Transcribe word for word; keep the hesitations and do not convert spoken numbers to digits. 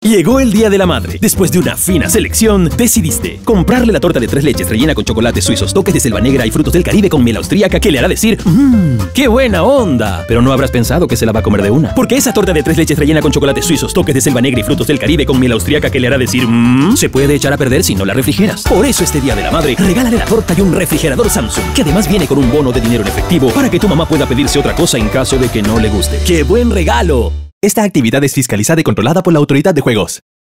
Llegó el Día de la Madre. Después de una fina selección, decidiste comprarle la torta de tres leches rellena con chocolates suizos, toques de selva negra y frutos del Caribe con miel austríaca que le hará decir mmm, ¡qué buena onda! Pero no habrás pensado que se la va a comer de una. Porque esa torta de tres leches rellena con chocolates suizos, toques de selva negra y frutos del Caribe con miel austríaca que le hará decir mmm, se puede echar a perder si no la refrigeras. Por eso este Día de la Madre, regálale la torta y un refrigerador Samsung, que además viene con un bono de dinero en efectivo para que tu mamá pueda pedirse otra cosa en caso de que no le guste. ¡Qué buen regalo! Esta actividad es fiscalizada y controlada por la Autoridad de Juegos.